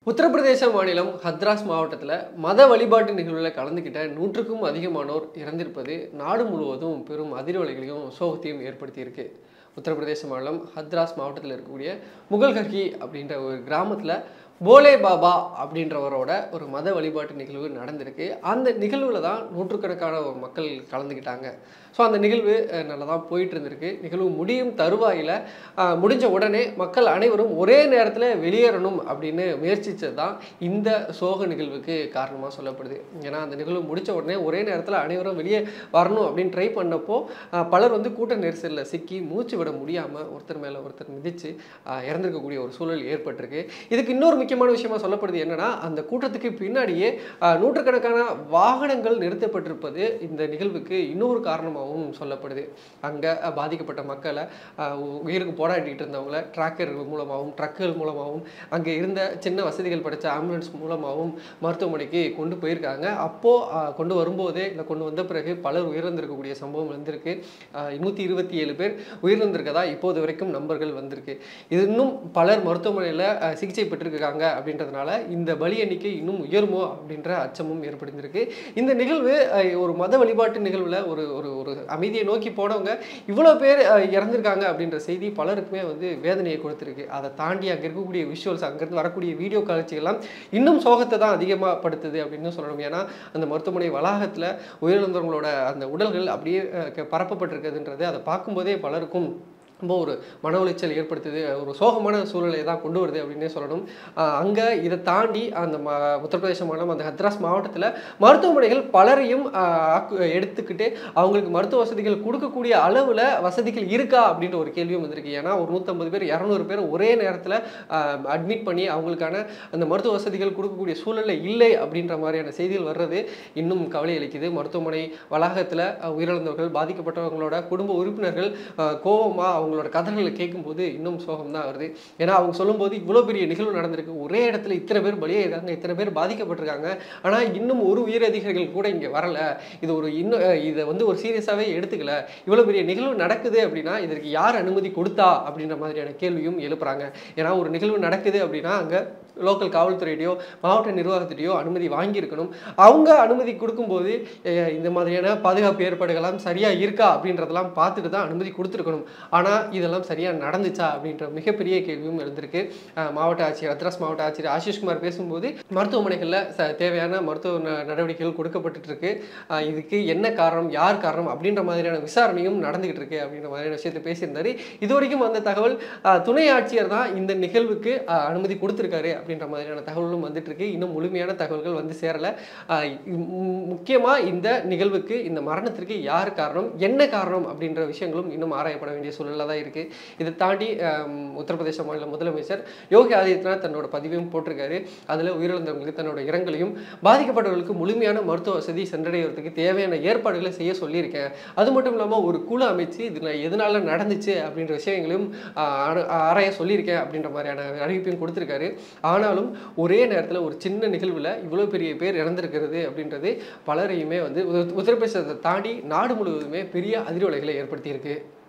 உத்தரப்பிரதேச மாநிலம் ஹத்ராஸ் மாவட்டத்தில் மத வழிபாட்டு நிகழ்வில் கலந்துக்கிட்ட 100க்கும் அதிகமானோர் இறந்திருப்பது நாடு முழுவதும் பெரும் அதிர்வலைகளையும் சோகத்தையும் ஏற்படுத்தியிருக்கு. உத்தரப்பிரதேச மாநிலம் ஹத்ராஸ் மாவட்டத்தில் இருக்கக்கூடிய முகல்கர்கி அப்படின்ற ஒரு கிராமத்தில் போலே பாபா அப்படின்றவரோட ஒரு மத வழிபாட்டு நிகழ்வு நடந்திருக்கு. அந்த நிகழ்வில் தான் நூற்றுக்கணக்கான ஒரு மக்கள் கலந்துக்கிட்டாங்க. ஸோ அந்த நிகழ்வு நல்லா தான் போயிட்டு இருந்திருக்கு. நிகழ்வு முடியும் தருவாயில் முடிஞ்ச உடனே மக்கள் அனைவரும் ஒரே நேரத்தில் வெளியேறணும் அப்படின்னு முயற்சித்தது தான் இந்த சோக நிகழ்வுக்கு காரணமாக சொல்லப்படுது. ஏன்னா அந்த நிகழ்வு முடித்த உடனே ஒரே நேரத்தில் அனைவரும் வெளியே வரணும் அப்படின்னு ட்ரை பண்ணப்போ பலர் கூட்ட நெரிசலில் சிக்கி மூச்சு விட முடியாமல் ஒருத்தர் மேலே ஒருத்தர் மிதித்து இறந்திருக்கக்கூடிய ஒரு சூழல் ஏற்பட்டிருக்கு. இதுக்கு இன்னொரு முக்கியமான விஷயமா சொல்லப்படுது என்னன்னா, அந்த கூட்டத்துக்கு பின்னாடியே நூற்றுக்கணக்கான வாகனங்கள் நிறுத்தப்பட்டிருப்பது இந்த நிகழ்வுக்கு இன்னொரு காரணமாகவும் சொல்லப்படுது. அங்கே பாதிக்கப்பட்ட மக்களை உயிருக்கு போராடிட்டு இருந்தவங்களை டிராக்கர்கள் மூலமாகவும் ட்ரக்குகள் மூலமாகவும் அங்கே இருந்த சின்ன வசதிகள் படைத்த ஆம்புலன்ஸ் மூலமாகவும் மருத்துவமனைக்கு கொண்டு போயிருக்காங்க. அப்போது கொண்டு வரும்போதே இல்லை கொண்டு வந்த பிறகு பலர் உயிரிழந்திருக்கக்கூடிய சம்பவம் வந்திருக்கு. 127 பேர் உயிரிழந்திருக்கதா இப்போது வரைக்கும் நம்பர்கள் வந்திருக்கு. இது இன்னும் பலர் மருத்துவமனையில் சிகிச்சை பெற்றிருக்காங்க அப்படின்றதுனால இந்த பலி எண்ணிக்கை இன்னும் உயருமோ அப்படின்ற அச்சமும் ஏற்படுத்தியிருக்கு. இந்த நிகழ்வு ஒரு மத வழிபாட்டு நிகழ்வில் ஒரு ஒரு அமைதியை நோக்கி போனவங்க இவ்வளோ பேர் இறந்திருக்காங்க அப்படின்ற செய்தி பலருக்குமே வேதனையை கொடுத்துருக்கு. அதை தாண்டி அங்கே இருக்கக்கூடிய விஷுவல்ஸ், அங்கேருந்து வரக்கூடிய வீடியோ காட்சிகள்லாம் இன்னும் சோகத்தை தான் அதிகமாக படுத்துது அப்படின்னு சொல்லணும். ஏன்னா அந்த மருத்துவமனை வளாகத்தில் உயிரிழந்தவங்களோட அந்த உடல்கள் அப்படியே பரப்பப்பட்டிருக்குதுன்றது அதை பார்க்கும்போதே பலருக்கும் ரொம்ப ஒரு மன உளைச்சல் ஏற்படுத்துது, ஒரு சோகமான சூழ்நிலையை தான் கொண்டு வருது அப்படின்னே சொல்லணும். அங்கே இதை தாண்டி அந்த உத்தரப்பிரதேச மாநிலம் அந்த ஹத்ராஸ் மாவட்டத்தில் மருத்துவமனைகள் பலரையும் எடுத்துக்கிட்டு அவங்களுக்கு மருத்துவ வசதிகள் கொடுக்கக்கூடிய அளவில் வசதிகள் இருக்கா அப்படின்ற ஒரு கேள்வியும் வந்திருக்கு. ஏன்னா ஒரு 150 பேர் 200 பேர் ஒரே நேரத்தில் அட்மிட் பண்ணி அவங்களுக்கான அந்த மருத்துவ வசதிகள் கொடுக்கக்கூடிய சூழ்நிலை இல்லை அப்படின்ற மாதிரியான செய்திகள் வர்றது இன்னும் கவலை அளிக்குது. மருத்துவமனை வளாகத்தில் உயிரிழந்தவர்கள் பாதிக்கப்பட்டவங்களோட குடும்ப உறுப்பினர்கள் கோபமாக அவங்களோட கதைகளை கேட்கும்போது இன்னும் சோகம் தான் வருது. ஏன்னா அவங்க சொல்லும்போது இவ்வளோ பெரிய நிகழ்வு நடந்திருக்கு, ஒரே இடத்துல இத்தனை பேர் பலியாயிருக்காங்க, இத்தனை பேர் பாதிக்கப்பட்டிருக்காங்க, ஆனால் இன்னும் ஒரு உயரதிகாரிகள் கூட இங்கே வரலை, இது ஒரு இதை ஒரு சீரியஸாகவே எடுத்துக்கல, இவ்வளோ பெரிய நிகழ்வு நடக்குது அப்படின்னா இதற்கு யார் அனுமதி கொடுத்தா அப்படின்ற மாதிரியான கேள்வியும் எழுப்புறாங்க. ஏன்னா ஒரு நிகழ்வு நடக்குது அப்படின்னா அங்கே லோக்கல் காவல்துறையிடையோ மாவட்ட நிர்வாகத்திடையோ அனுமதி வாங்கியிருக்கணும். அவங்க அனுமதி கொடுக்கும்போது இந்த மாதிரியான பாதுகாப்பு ஏற்பாடுகள்லாம் சரியாக இருக்கா அப்படின்றதெல்லாம் பார்த்துட்டு தான் அனுமதி கொடுத்துருக்கணும். ஆனால் இதெல்லாம் சரியாக நடந்துச்சா அப்படின்ற மிகப்பெரிய கேள்வியும் இருந்திருக்கு. மாவட்ட ஆட்சியர் ஹத்ராஸ் மாவட்ட ஆட்சியர் ஆஷிஷ்குமார் பேசும்போது மருத்துவமனைகளில் தேவையான மருத்துவ நடவடிக்கைகள் கொடுக்கப்பட்டு இருக்கு, இதுக்கு என்ன காரணம், யார் காரணம் அப்படின்ற மாதிரியான விசாரணையும் நடந்துகிட்டு இருக்கு அப்படின்ற மாதிரியான விஷயத்தை பேசியிருந்தாரு. இது வரைக்கும் அந்த தகவல் துணை ஆட்சியர் தான் இந்த நிகழ்வுக்கு அனுமதி கொடுத்துருக்காரு அப்படின்ற மாதிரியான தகவலும் வந்துட்டு இருக்கு. இன்னும் முழுமையான தகவல்கள் சேரலை. முக்கியமாக இந்த நிகழ்வுக்கு, இந்த மரணத்திற்கு யார் காரணம், என்ன காரணம் அப்படின்ற விஷயங்களும் இன்னும் ஆராயப்பட வேண்டிய சூழலில் தான் இருக்கு. இதை தாண்டி உத்தரப்பிரதேச மாநில முதலமைச்சர் யோகி ஆதித்யநாத் தன்னோட பதிவையும் போட்டிருக்காரு. அதில் உயிரிழந்தவங்களுக்கு தன்னோட இரங்கலையும் பாதிக்கப்பட்டவர்களுக்கு முழுமையான மருத்துவ வசதி சென்றடைவதற்கு தேவையான ஏற்பாடுகளை செய்ய சொல்லியிருக்கேன், அது மட்டும் இல்லாமல் ஒரு குழு அமைச்சு இது எதனால நடந்துச்சு அப்படின்ற விஷயங்களையும் ஆராய சொல்லியிருக்கேன் அப்படின்ற மாதிரியான அறிவிப்பையும் கொடுத்துருக்காரு. ஆனாலும் ஒரே நேரத்தில் ஒரு சின்ன நிகழ்வில் இவ்வளோ பெரிய பேர் இறந்திருக்கிறது அப்படின்றது பலரையுமே உத்தரப்பிரதேசத்தை தாண்டி நாடு முழுவதுமே பெரிய அதிர்வலைகளை ஏற்படுத்தியிருக்கு.